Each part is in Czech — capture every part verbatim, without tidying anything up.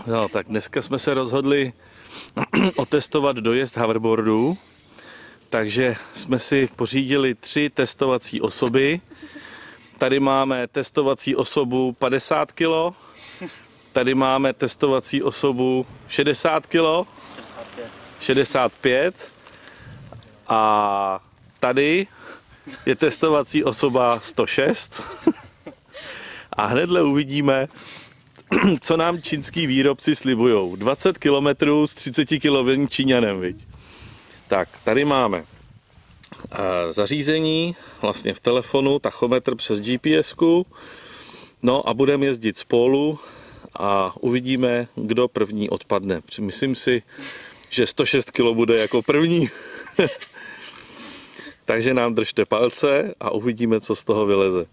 No, tak dneska jsme se rozhodli otestovat dojezd hoverboardu, takže jsme si pořídili tři testovací osoby. Tady máme testovací osobu padesát kilo, tady máme testovací osobu šedesát kilo, šedesát pět a tady je testovací osoba sto šest. A hnedle uvidíme, co nám čínský výrobci slibujou. dvacet kilometrů s třicetikilovým Číňanem, viď? Tak, tady máme zařízení, vlastně v telefonu, tachometr přes G P S ku. No a budeme jezdit spolu a uvidíme, kdo první odpadne. Myslím si, že sto šest kilo bude jako první. Takže nám držte palce a uvidíme, co z toho vyleze.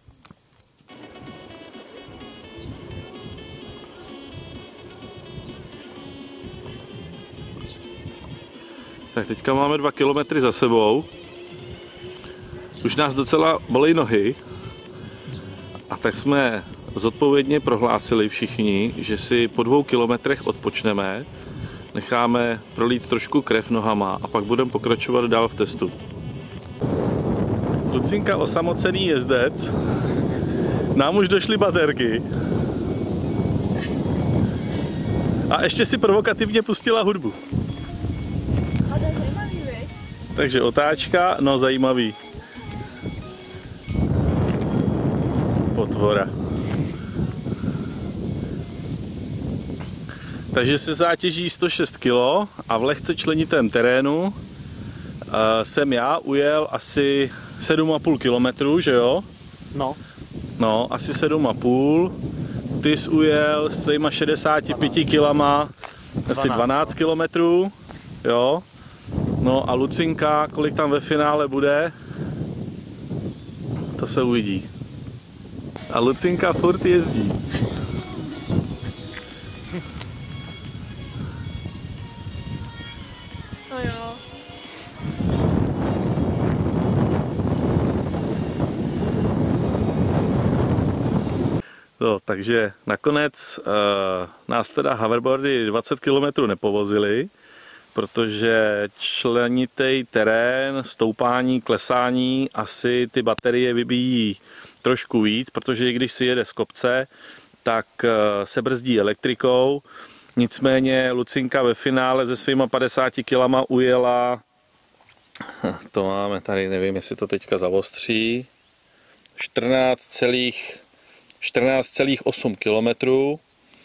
Tak teďka máme dva kilometry za sebou. Už nás docela bolí nohy. A tak jsme zodpovědně prohlásili všichni, že si po dvou kilometrech odpočneme, necháme prolít trošku krev nohama a pak budeme pokračovat dál v testu. Lucinka, osamocený jezdec. Nám už došly baterky. A ještě si provokativně pustila hudbu. Takže otáčka, no zajímavý. Potvora. Takže se zátěží sto šest kilo a v lehce členitém terénu uh, jsem já ujel asi sedm a půl kilometru, že jo? No. No, asi sedm a půl. Ty jsi ujel s těma šedesáti pěti kilama asi dvanáct kilometrů, jo? No a Lucinka, kolik tam ve finále bude, to se uvidí. A Lucinka furt jezdí. No jo. No, takže nakonec uh, nás teda hoverboardy dvacet kilometrů nepovozily, protože členitý terén, stoupání, klesání, asi ty baterie vybíjí trošku víc, protože i když si jede z kopce, tak se brzdí elektrikou. Nicméně Lucinka ve finále se svýma padesáti kilama ujela, to máme tady, nevím, jestli to teďka zaostří, čtrnáct celá osm kilometrů.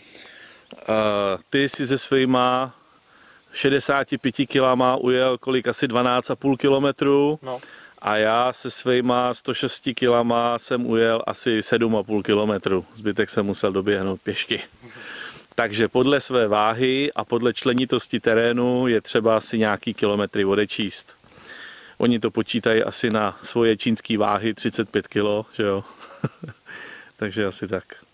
Ty si se svýma šedesáti pěti kilama ujel kolik, asi dvanáct a půl kilometru. No. A já se svýma sto šesti kilama jsem ujel asi sedm a půl kilometru. Zbytek jsem musel doběhnout pěšky. Takže podle své váhy a podle členitosti terénu je třeba si nějaký kilometry odečíst. Oni to počítají asi na svoje čínské váhy třicet pět kilo, že jo? Takže asi tak.